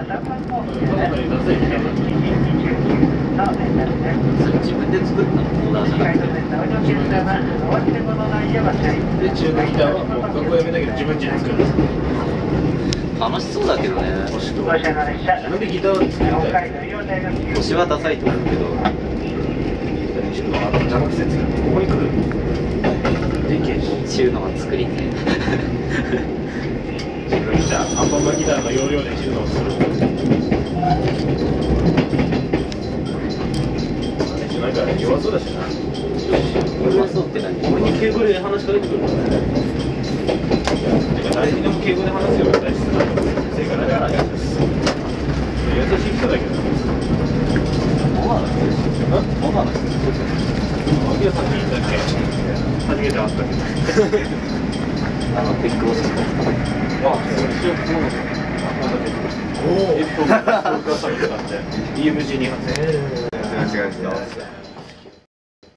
自分で作ったのオーダーじゃなくて。 で、中古ギターはもう学校辞めたけど自分家で作るんですよ。 楽しそうだけどね。 なんでギターを作りたいの？ 腰はダサいと思うけど。 邪魔くせえつけてここに来る。でけえし。 チューのは作りて。 自分ギター、アンパンマンギターの要領でチューノをする。なんか弱そうだしな。 弱そうって何？ 俺に敬語で話しかけてくるもんね。誰にでも敬語で話すような体質なの。性格だから優しい人だけど。 モハの人です。モハの人です。 秋葉さんに言ったっけ？初めて会ったけど。 ビッグボスの。 あ、おお。EMG2 発。間違えた。